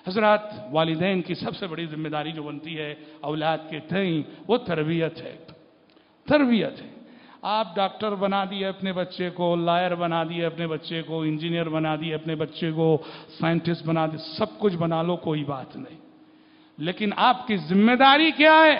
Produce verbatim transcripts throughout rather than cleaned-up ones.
حضرات، والدین کی سب سے بڑی ذمہ داری جو بنتی ہے اولاد کے تئیں وہ تربیت ہے، تربیت ہے۔ آپ ڈاکٹر بنا دیے اپنے بچے کو، لائر بنا دیے اپنے بچے کو، انجینئر بنا دیے اپنے بچے کو، سائنٹسٹ بنا دیے، سب کچھ بنا لو، کوئی بات نہیں، لیکن آپ کی ذمہ داری کیا ہے؟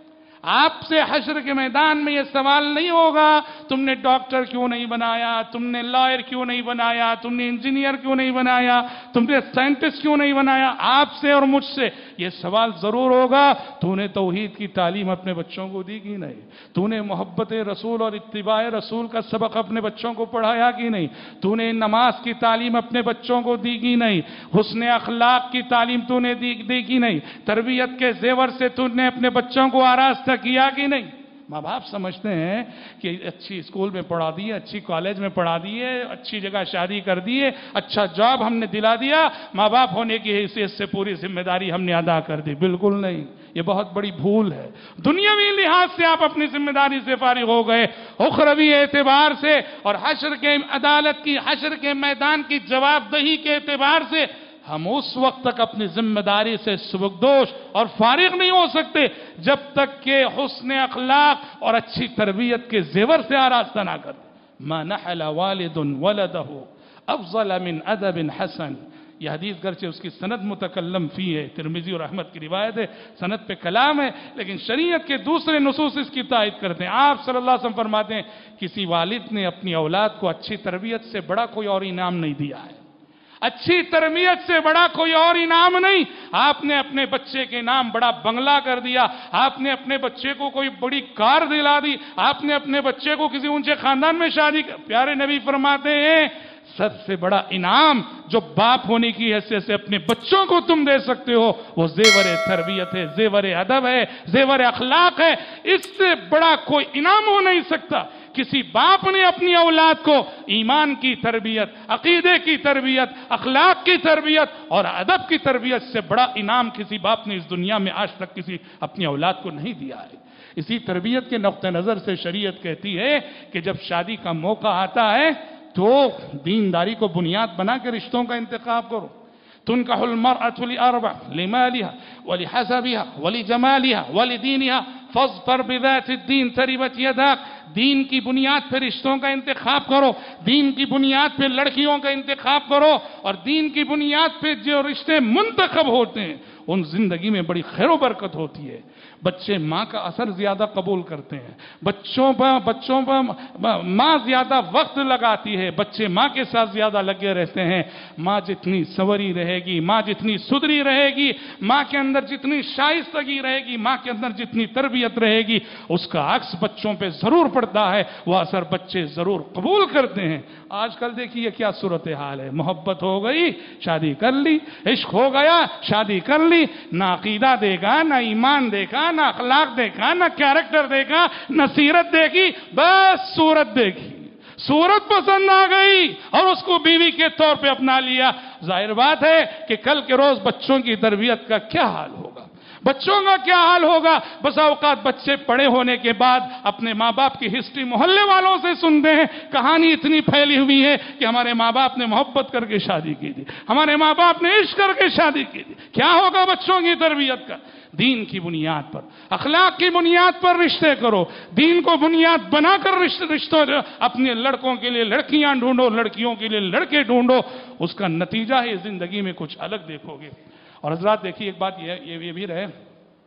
آپ سے حشر کے میدان میں یہ سوال نہیں ہوگا تم نے ڈاکٹر کیوں نہیں بنایا، تم نے لائر کیوں نہیں بنایا، تم نے انجینئر کیوں نہیں بنایا، تم نے سائنٹسٹ کیوں نہیں بنایا۔ آپ سے اور مجھ سے یہ سوال ضرور ہوگا، تو نے توحید کی تعلیم اپنے بچوں کو دی کی نہیں، تو نے محبت رسول اور اتباع رسول کا سبق اپنے بچوں کو پڑھایا کی نہیں، تو نے نماز کی تعلیم اپنے بچوں کو دی کی نہیں، حسن اخلاق کی تعلیم تو نے دی, دی کی نہیں، تربیت کے زیور سے تو نے اپنے بچوں کو آراستہ کیا کہ نہیں۔ ماں باپ سمجھتے ہیں کہ اچھی اسکول میں پڑھا دیے، اچھی کالج میں پڑھا دیے، اچھی جگہ شادی کر دیے، اچھا جاب ہم نے دلا دیا، ماں باپ ہونے کی حیثیت سے پوری ذمہ داری ہم نے ادا کر دی۔ بالکل نہیں، یہ بہت بڑی بھول ہے۔ دنیاوی لحاظ سے آپ اپنی ذمہ داری سے فارغ ہو گئے، اخروی اعتبار سے اور حشر کے عدالت کی، حشر کے میدان کی جواب دہی کے اعتبار سے ہم اس وقت تک اپنی ذمہ داری سے سبکدوش اور فارغ نہیں ہو سکتے جب تک کہ حسن اخلاق اور اچھی تربیت کے زیور سے آراستہ نہ کر دیں۔ ما نحل والد ولدہ افضل من ادب حسن، یہ حدیث گرچہ اس کی سند متکلم فی ہے، ترمذی اور احمد کی روایت ہے، سند پہ کلام ہے، لیکن شریعت کے دوسرے نصوص اس کی تائید کرتے ہیں۔ آپ صلی اللہ علیہ وسلم فرماتے ہیں کسی والد نے اپنی اولاد کو اچھی تربیت سے بڑا کوئی اور انعام نہیں دیا ہے، اچھی تربیت سے بڑا کوئی اور انعام نہیں۔ آپ نے اپنے بچے کے نام بڑا بنگلہ کر دیا، آپ نے اپنے بچے کو کوئی بڑی کار دلا دی، آپ نے اپنے بچے کو کسی اونچے خاندان میں شادی کر۔ پیارے نبی فرماتے ہیں سب سے بڑا انعام جو باپ ہونے کی حیثیت سے اپنے بچوں کو تم دے سکتے ہو وہ زیور تربیت ہے، زیور ادب ہے، زیور اخلاق ہے۔ اس سے بڑا کوئی انعام ہو نہیں سکتا۔ کسی باپ نے اپنی اولاد کو ایمان کی تربیت، عقیدے کی تربیت، اخلاق کی تربیت اور ادب کی تربیت سے بڑا انعام کسی باپ نے اس دنیا میں آج تک کسی اپنی اولاد کو نہیں دیا ہے۔ اسی تربیت کے نقطہ نظر سے شریعت کہتی ہے کہ جب شادی کا موقع آتا ہے تو دینداری کو بنیاد بنا کے رشتوں کا انتخاب کرو۔ تنکح المرأة لأربع لمالها ولحسبها ولجمالها ولدينها فاظفر بذات الدين تربت يداك۔ دین کی بنیاد پہ رشتوں کا انتخاب کرو، دین کی بنیاد پہ لڑکیوں کا انتخاب کرو، اور دین کی بنیاد پہ جو رشتے منتخب ہوتے ہیں ان زندگی میں بڑی خیر و برکت ہوتی ہے۔ بچے ماں کا اثر زیادہ قبول کرتے ہیں، بچوں پر بچوں پر ماں زیادہ وقت لگاتی ہے، بچے ماں کے ساتھ زیادہ لگے رہتے ہیں۔ ماں جتنی سوری رہے گی، ماں جتنی سدھری رہے گی، ماں کے اندر جتنی شائستگی رہے گی، ماں کے اندر جتنی تربیت رہے گی، اس کا عکس بچوں پہ ضرور پڑتا ہے، وہ اثر بچے ضرور قبول کرتے ہیں۔ آج کل دیکھیے کیا صورتحال ہے، محبت ہو گئی شادی کر لی، عشق ہو گیا شادی کر لی، نہ عقیدہ دے گا، نہ ایمان دے گا، نہ اخلاق دیکھا، نہ کیریکٹر دیکھا، نہ سیرت دیکھی، بس صورت دیکھی، صورت پسند آ گئی اور اس کو بیوی کے طور پہ اپنا لیا۔ ظاہر بات ہے کہ کل کے روز بچوں کی تربیت کا کیا حال ہوگا، بچوں کا کیا حال ہوگا۔ بس اوقات بچے بڑے ہونے کے بعد اپنے ماں باپ کی ہسٹری محلے والوں سے سنتے ہیں، کہانی اتنی پھیلی ہوئی ہے کہ ہمارے ماں باپ نے محبت کر کے شادی کی تھی، ہمارے ماں باپ نے عشق کر کے شادی کی تھی۔ کیا ہوگا بچوں کی تربیت کا؟ دین کی بنیاد پر، اخلاق کی بنیاد پر رشتے کرو، دین کو بنیاد بنا کر رشتوں، اپنے لڑکوں کے لیے لڑکیاں ڈھونڈو، لڑکیوں کے لیے لڑکے ڈھونڈو، اس کا نتیجہ ہے زندگی میں کچھ الگ دیکھو گے۔ اور حضرات دیکھیے ایک بات یہ یہ بھی رہے،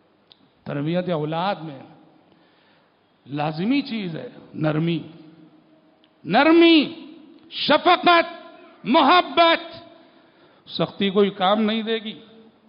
تربیت اولاد میں لازمی چیز ہے نرمی، نرمی، شفقت، محبت۔ سختی کوئی کام نہیں دے گی،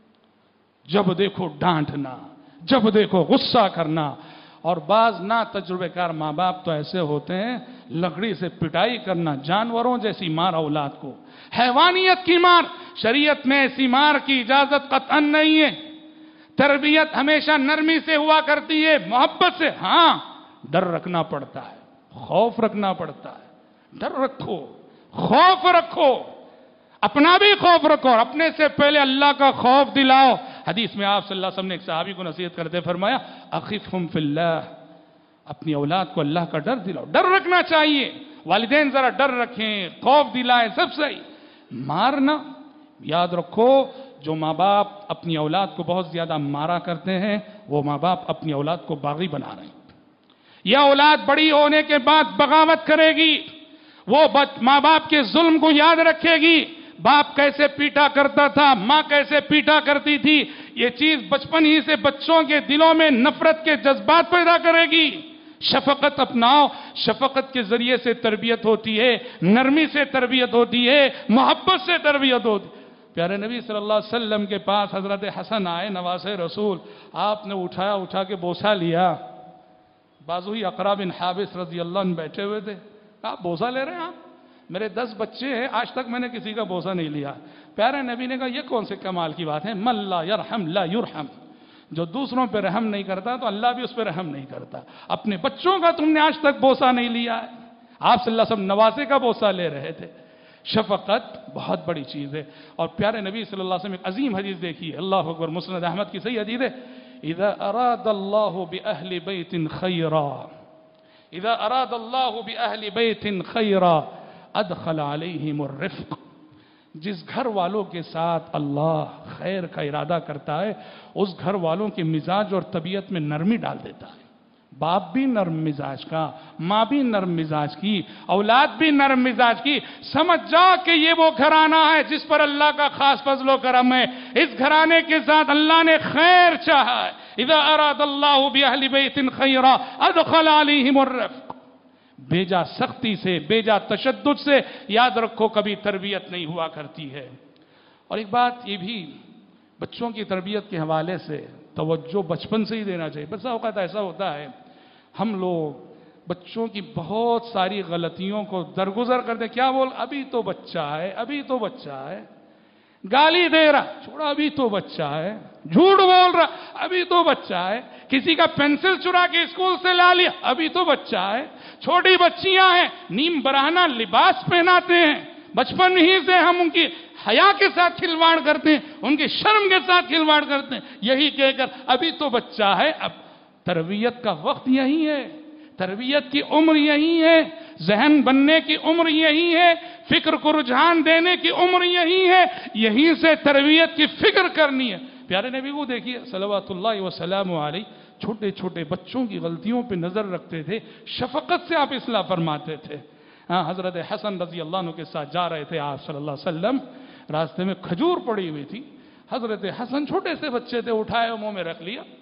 جب دیکھو ڈانٹنا، جب دیکھو غصہ کرنا، اور بعض نا تجربے کار ماں باپ تو ایسے ہوتے ہیں لکڑی سے پٹائی کرنا، جانوروں جیسی مار اولاد کو، حیوانیت کی مار۔ شریعت میں ایسی مار کی اجازت قطعاً نہیں ہے۔ تربیت ہمیشہ نرمی سے ہوا کرتی ہے، محبت سے۔ ہاں ڈر رکھنا پڑتا ہے، خوف رکھنا پڑتا ہے، ڈر رکھو، خوف رکھو، اپنا بھی خوف رکھو اور اپنے سے پہلے اللہ کا خوف دلاؤ۔ حدیث میں آپ صلی اللہ علیہ وسلم نے ایک صحابی کو نصیحت کرتے فرمایا اخفہم فی اللہ، اپنی اولاد کو اللہ کا ڈر دلاؤ۔ ڈر رکھنا چاہیے، والدین ذرا ڈر رکھیں، خوف دلائیں، سب صحیح۔ مارنا یاد رکھو جو ماں باپ اپنی اولاد کو بہت زیادہ مارا کرتے ہیں وہ ماں باپ اپنی اولاد کو باغی بنا رہے ہیں. یہ اولاد بڑی ہونے کے بعد بغاوت کرے گی. وہ ماں باپ کے ظلم کو یاد رکھے گی. باپ کیسے پیٹا کرتا تھا, ماں کیسے پیٹا کرتی تھی, یہ چیز بچپن ہی سے بچوں کے دلوں میں نفرت کے جذبات پیدا کرے گی. شفقت اپناؤ. شفقت کے ذریعے سے تربیت ہوتی ہے, نرمی سے تربیت ہوتی ہے, محبت سے تربیت ہوتی ہے. پیارے نبی صلی اللہ علیہ وسلم کے پاس حضرت حسن آئے, نواسے رسول. آپ نے اٹھایا, اٹھا کے بوسہ لیا. بازوی اقرا بن حابس رضی اللہ عنہ بیٹھے ہوئے تھے. آپ بوسہ لے رہے ہیں؟ آپ میرے دس بچے ہیں, آج تک میں نے کسی کا بوسہ نہیں لیا. پیارے نبی نے کہا یہ کون سے کمال کی بات ہے, من لا یرحم لا یرحم. جو دوسروں پہ رحم نہیں کرتا تو اللہ بھی اس پہ رحم نہیں کرتا. اپنے بچوں کا تم نے آج تک بوسہ نہیں لیا ہے. آپ صلی اللہ علیہ وسلم نواسے کا بوسہ لے رہے تھے. شفقت بہت بڑی چیز ہے. اور پیارے نبی صلی اللہ علیہ وسلم ایک عظیم حدیث دیکھیے, اللہ اکبر, مسند احمد کی صحیح حدیث ہے. اذا اراد اللہ باہل بیت خیرا اذا اراد اللہ باہل بیت خیرا ادخل علیہم الرفق. جس گھر والوں کے ساتھ اللہ خیر کا ارادہ کرتا ہے اس گھر والوں کے مزاج اور طبیعت میں نرمی ڈال دیتا ہے. باپ بھی نرم مزاج کا, ماں بھی نرم مزاج کی, اولاد بھی نرم مزاج کی. سمجھ جا کہ یہ وہ گھرانہ ہے جس پر اللہ کا خاص فضل و کرم ہے. اس گھرانے کے ساتھ اللہ نے خیر چاہا ہے. اذا اراد اللہ باہل بیت خیرا ادخل علیہم الرفق. بیجا سختی سے, بیجا تشدد سے یاد رکھو کبھی تربیت نہیں ہوا کرتی ہے. اور ایک بات یہ بھی بچوں کی تربیت کے حوالے سے توجہ بچپن سے ہی دینا چاہیے. بس اوقات ایسا ہوتا ہے ہم لوگ بچوں کی بہت ساری غلطیوں کو درگزر کرتے. کیا بول, ابھی تو بچہ ہے, ابھی تو بچہ ہے. گالی دے رہا, چھوڑا ابھی تو بچہ ہے. جھوٹ بول رہا, ابھی تو بچہ ہے. کسی کا پینسل چرا کے اسکول سے لا لیا, ابھی تو بچہ ہے. چھوٹی بچیاں ہیں, نیم برہنہ لباس پہناتے ہیں. بچپن ہی سے ہم ان کی حیا کے ساتھ کھلواڑ کرتے ہیں, ان کی شرم کے ساتھ کھلواڑ کرتے ہیں, یہی کہہ کر ابھی تو بچہ ہے. اب تربیت کا وقت یہی ہے, تربیت کی عمر یہی ہے, ذہن بننے کی عمر یہی ہے, فکر کو رجحان دینے کی عمر یہی ہے. یہیں سے تربیت کی فکر کرنی ہے. پیارے نبی کو دیکھیے صلوات اللہ وسلام علیہ, چھوٹے چھوٹے بچوں کی غلطیوں پہ نظر رکھتے تھے, شفقت سے آپ اصلاح فرماتے تھے. ہاں, حضرت حسن رضی اللہ عنہ کے ساتھ جا رہے تھے آپ صلی اللہ علیہ وسلم, راستے میں کھجور پڑی ہوئی تھی. حضرت حسن چھوٹے سے بچے تھے, اٹھائے منہ میں رکھ لیا.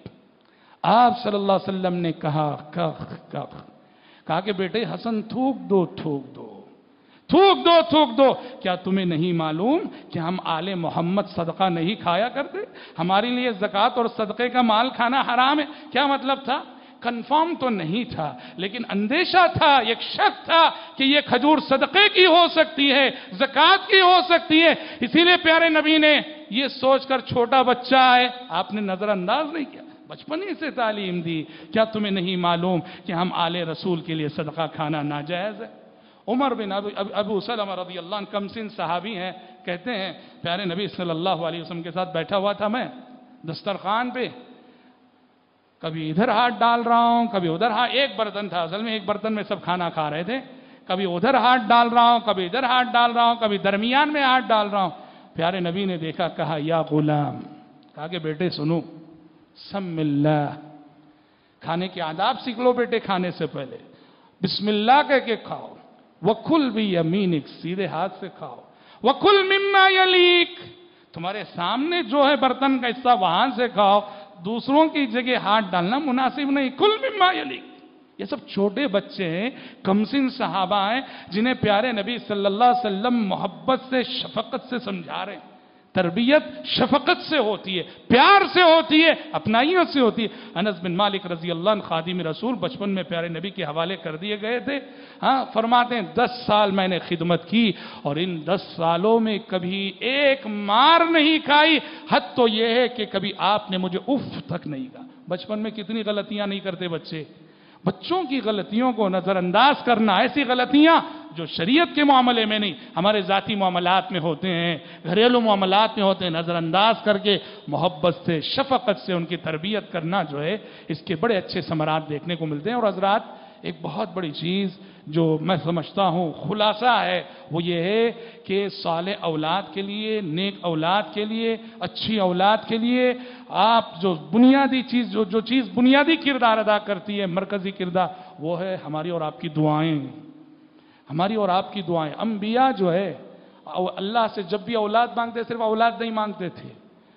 آپ صلی اللہ علیہ وسلم نے کہا کخ کخ, کہا کہ بیٹے حسن تھوک دو تھوک دو تھوک دو تھوک دو. کیا تمہیں نہیں معلوم کہ ہم آل محمد صدقہ نہیں کھایا کرتے؟ ہمارے لیے زکوٰۃ اور صدقے کا مال کھانا حرام ہے. کیا مطلب تھا؟ کنفرم تو نہیں تھا لیکن اندیشہ تھا, ایک شک تھا کہ یہ کھجور صدقے کی ہو سکتی ہے, زکوٰۃ کی ہو سکتی ہے. اسی لیے پیارے نبی نے یہ سوچ کر چھوٹا بچہ ہے آپ نے نظر انداز نہیں کیا, بچپن ہی سے تعلیم دی. کیا تمہیں نہیں معلوم کہ ہم آل رسول کے لیے صدقہ کھانا ناجائز ہے؟ عمر بن ابو سلمہ رضی اللہ عنہ کمسن صحابی ہیں, کہتے ہیں پیارے نبی صلی اللہ علیہ وسلم کے ساتھ بیٹھا ہوا تھا میں دسترخوان پہ, کبھی ادھر ہاتھ ڈال رہا ہوں کبھی ادھر ہاتھ. ایک برتن تھا, اصل میں ایک برتن میں سب کھانا کھا رہے تھے. کبھی ادھر ہاتھ ڈال رہا ہوں کبھی ادھر ہاتھ ڈال رہا ہوں, کبھی درمیان میں ہاتھ ڈال رہا ہوں. پیارے نبی نے دیکھا, کہا یا غلام, کہا کہ بیٹے سنو, سم اللہ, کھانے کے آداب سیکھ لو بیٹے. کھانے سے پہلے بسم اللہ کہہ کے کھاؤ. وَكُلْ بِيَمِينِكَ, سیدھے ہاتھ سے کھاؤ. وَكُلْ مِمَّا يَلِيكَ, تمہارے سامنے جو ہے برتن کا حصہ وہاں سے کھاؤ, دوسروں کی جگہ ہاتھ ڈالنا مناسب نہیں. کل مما یلیک. یہ سب چھوٹے بچے ہیں, کمسن صحابہ ہیں جنہیں پیارے نبی صلی اللہ علیہ وسلم محبت سے شفقت سے سمجھا رہے ہیں. تربیت شفقت سے ہوتی ہے, پیار سے ہوتی ہے, اپنائیوں سے ہوتی ہے. انس بن مالک رضی اللہ عنہ خادم رسول بچپن میں پیارے نبی کے حوالے کر دیے گئے تھے. ہاں, فرماتے ہیں دس سال میں نے خدمت کی اور ان دس سالوں میں کبھی ایک مار نہیں کھائی. حد تو یہ ہے کہ کبھی آپ نے مجھے اف تک نہیں کہا. بچپن میں کتنی غلطیاں نہیں کرتے بچے. بچوں کی غلطیوں کو نظر انداز کرنا, ایسی غلطیاں جو شریعت کے معاملے میں نہیں ہمارے ذاتی معاملات میں ہوتے ہیں, گھریلو معاملات میں ہوتے ہیں, نظر انداز کر کے محبت سے شفقت سے ان کی تربیت کرنا جو ہے اس کے بڑے اچھے ثمرات دیکھنے کو ملتے ہیں. اور حضرات ایک بہت بڑی چیز جو میں سمجھتا ہوں خلاصہ ہے وہ یہ ہے کہ صالح اولاد کے لیے، نیک اولاد کے لیے، اچھی اولاد کے لیے آپ جو بنیادی چیز جو جو چیز بنیادی کردار ادا کرتی ہے، مرکزی کردار، وہ ہے ہماری اور آپ کی دعائیں. ہماری اور آپ کی دعائیں. انبیاء جو ہے اللہ سے جب بھی اولاد مانگتے صرف اولاد نہیں مانگتے تھے،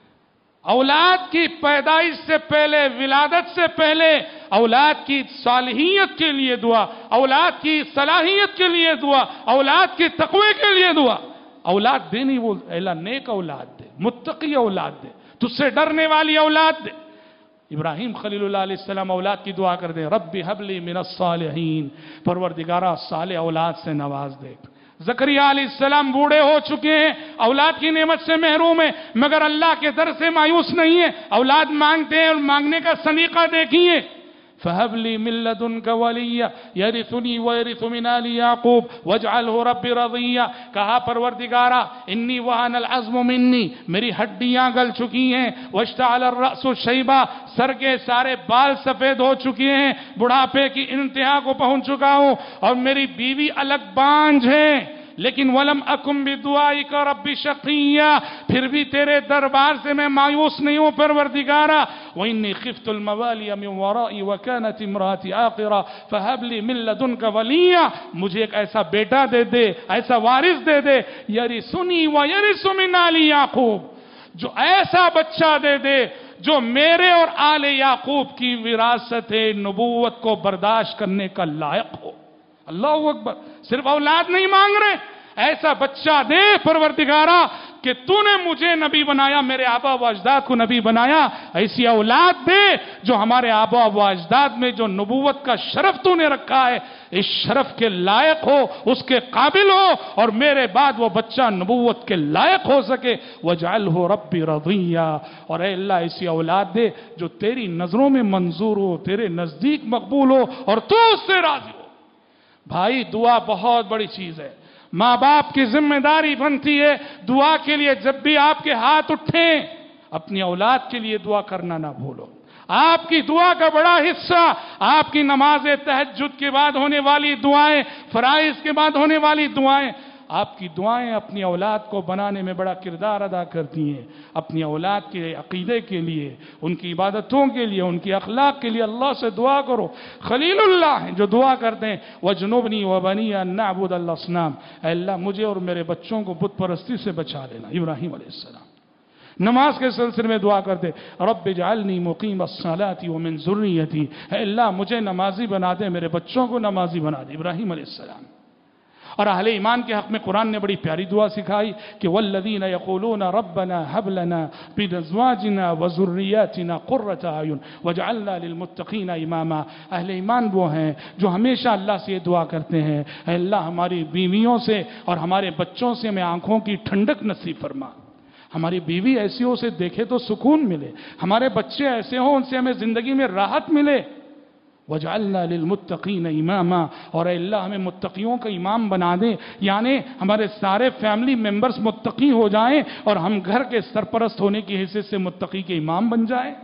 اولاد کی پیدائش سے پہلے، ولادت سے پہلے اولاد کی صالحیت کے لیے دعا، اولاد کی صلاحیت کے لیے دعا، اولاد کی تقوی کے لیے دعا. اولاد دینی وہ اللہ نیک اولاد دے، متقی اولاد دے، تجھ سے ڈرنے والی اولاد دے. ابراہیم خلیل اللہ علیہ السلام اولاد کی دعا کر دیں، رب ہب لی من الصالحین، پروردگارہ صالح اولاد سے نواز دے. زکریا علیہ السلام بوڑھے ہو چکے ہیں، اولاد کی نعمت سے محروم ہیں، مگر اللہ کے در سے مایوس نہیں ہیں، اولاد مانگتے ہیں اور مانگنے کا سلیقہ دیکھیے. فَهَبْ لِي مِن لَّدُنْكَ وَلِيًّا يَرِثُنِي وَيَرِثُ مِنْ آلِ يَعْقُوبَ وَاجْعَلْهُ رَبِّ رَضِيًّا. کہا پروردگارہ انی وَهَنَ الْعَظْمُ مِنِّی، میری ہڈیاں گل چکی ہیں، وَاشْتَعَلَ الرَّأْسُ شَيْبًا، سر کے سارے بال سفید ہو چکے ہیں، بڑھاپے کی انتہا کو پہنچ چکا ہوں، اور میری بیوی الگ بانجھ ہے، لیکن وَلَمْ أَكُنْ بِدُعَائِكَ رَبِّ شَقِيًّا، پھر بھی تیرے دربار سے میں مایوس نہیں ہوں پروردگارہ. وَإِنِّي خِفْتُ الْمَوَالِيَ مِنْ وَرَائِي وَكَانَتِ امْرَأَتِي عَاقِرًا فَهَبْ لِي مِن لَّدُنْكَ وَلِيًّا، مجھے ایک ایسا بیٹا دے دے، ایسا وارث دے دے، يَرِثُنِي وَيَرِثُ مِنْ آلِ يَعْقُوبَ، جو ایسا بچہ دے دے جو میرے اور آل یعقوب کی وراثت نبوت کو برداشت کرنے کا لائق ہو. اللہ اکبر. صرف اولاد نہیں مانگ رہے، ایسا بچہ دے پروردگارہ کہ تو نے مجھے نبی بنایا، میرے آبا و اجداد کو نبی بنایا، ایسی اولاد دے جو ہمارے آبا و اجداد میں جو نبوت کا شرف تو نے رکھا ہے اس شرف کے لائق ہو، اس کے قابل ہو، اور میرے بعد وہ بچہ نبوت کے لائق ہو سکے. وَاجْعَلْهُ رَبِّ رَضِيًّا، اور اے اللہ ایسی اولاد دے جو تیری نظروں میں منظور ہو، تیرے نزدیک مقبول ہو، اور تو اس سے راضی ہو. بھائی دعا بہت بڑی چیز ہے. ماں باپ کی ذمہ داری بنتی ہے دعا کے لیے. جب بھی آپ کے ہاتھ اٹھیں اپنی اولاد کے لیے دعا کرنا نہ بھولو. آپ کی دعا کا بڑا حصہ آپ کی نماز تہجد کے بعد ہونے والی دعائیں، فرائض کے بعد ہونے والی دعائیں، آپ کی دعائیں اپنی اولاد کو بنانے میں بڑا کردار ادا کرتی ہیں. اپنی اولاد کے عقیدے کے لیے، ان کی عبادتوں کے لیے، ان کی اخلاق کے لیے اللہ سے دعا کرو. خلیل اللہ ہیں جو دعا کرتے ہیں وَجْنُبْنِي وَبَنِيَ أَن نَّعْبُدَ الْأَصْنَامَ، اے اللہ مجھے اور میرے بچوں کو بت پرستی سے بچا لینا. ابراہیم علیہ السلام نماز کے سلسلے میں دعا کرتے رب اجعلنی مقیم الصلاۃ ومن ذریتی، اے اللہ مجھے نمازی بنا دے، میرے بچوں کو نمازی بنا دے. ابراہیم علیہ السلام. اور اہل ایمان کے حق میں قرآن نے بڑی پیاری دعا سکھائی کہ والذین یقولون ربنا هب لنا من ازواجنا وذریاتنا قرۃ اعین واجعلنا للمتقین اماما. اہل ایمان وہ ہیں جو ہمیشہ اللہ سے یہ دعا کرتے ہیں اے اللہ ہماری بیویوں سے اور ہمارے بچوں سے ہمیں آنکھوں کی ٹھنڈک نصیب فرما. ہماری بیوی ایسی ہو اسے دیکھے تو سکون ملے، ہمارے بچے ایسے ہوں ان سے ہمیں زندگی میں راحت ملے. وَجْعَلْنَا لِلْمُتَّقِينَ إِمَامًا، اور اے اللہ ہمیں متقیوں کا امام بنا دے، یعنی ہمارے سارے فیملی ممبرز متقی ہو جائیں اور ہم گھر کے سرپرست ہونے کی حیثیت سے متقی کے امام بن جائیں.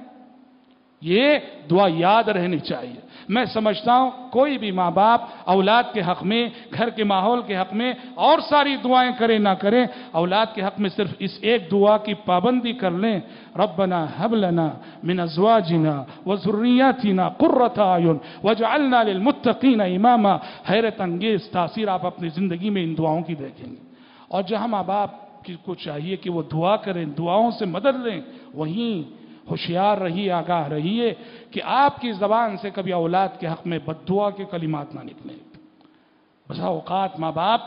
یہ دعا یاد رہنی چاہیے. میں سمجھتا ہوں کوئی بھی ماں باپ اولاد کے حق میں، گھر کے ماحول کے حق میں اور ساری دعائیں کرے نہ کریں، اولاد کے حق میں صرف اس ایک دعا کی پابندی کر لیں ربنا هب لنا من ازواجنا وذریاتنا قرۃ اعین واجعلنا للمتقین اماما. حیرت انگیز تاثیر آپ اپنی زندگی میں ان دعاؤں کی دیکھیں گے. اور جہاں ماں باپ کو چاہیے کہ وہ دعا کریں، دعاؤں سے مدد لیں، وہیں ہوشیار رہیے، آگاہ رہیے کہ آپ کی زبان سے کبھی اولاد کے حق میں بد دعا کے کلمات نہ نکلیں. بسا اوقات ماں باپ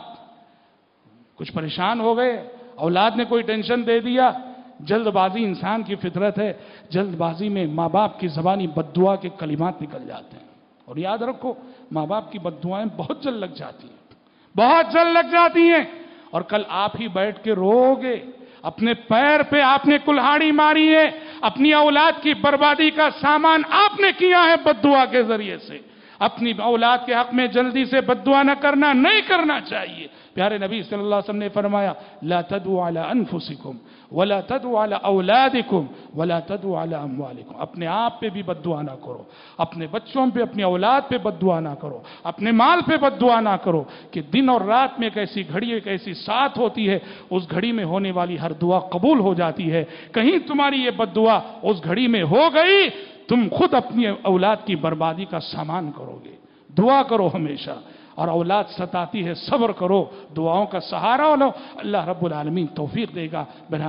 کچھ پریشان ہو گئے، اولاد نے کوئی ٹینشن دے دیا، جلد بازی انسان کی فطرت ہے، جلد بازی میں ماں باپ کی زبانی بد دعا کے کلمات نکل جاتے ہیں. اور یاد رکھو ماں باپ کی بد دعائیں بہت جلد لگ جاتی ہیں، بہت جلد لگ جاتی ہیں، اور کل آپ ہی بیٹھ کے رو گے. اپنے پیر پہ آپ نے کلہاڑی ماری ہے، اپنی اولاد کی بربادی کا سامان آپ نے کیا ہے بد دعا کے ذریعے سے. اپنی اولاد کے حق میں جلدی سے بد دعا نہ کرنا، نہیں کرنا چاہیے۔ پیارے نبی صلی اللہ علیہ وسلم نے فرمایا لا تدعوا علی انفسکم ولا تدعوا علی اولادکم ولا تدعوا علی اموالکم، اپنے آپ پہ بھی بد دعا نہ کرو، اپنے بچوں پہ، اپنی اولاد پہ بد دعا نہ کرو، اپنے مال پہ بد دعا نہ کرو، کہ دن اور رات میں ایک ایسی گھڑی، ایک ایسی ساتھ ہوتی ہے، اس گھڑی میں ہونے والی ہر دعا قبول ہو جاتی ہے۔ کہیں تمہاری یہ بد دعا اس گھڑی میں ہو گئی، تم خود اپنی اولاد کی بربادی کا سامان کرو گے۔ دعا کرو ہمیشہ، اور اولاد ستاتی ہے صبر کرو، دعاؤں کا سہارا لو، اللہ رب العالمین توفیق دے گا۔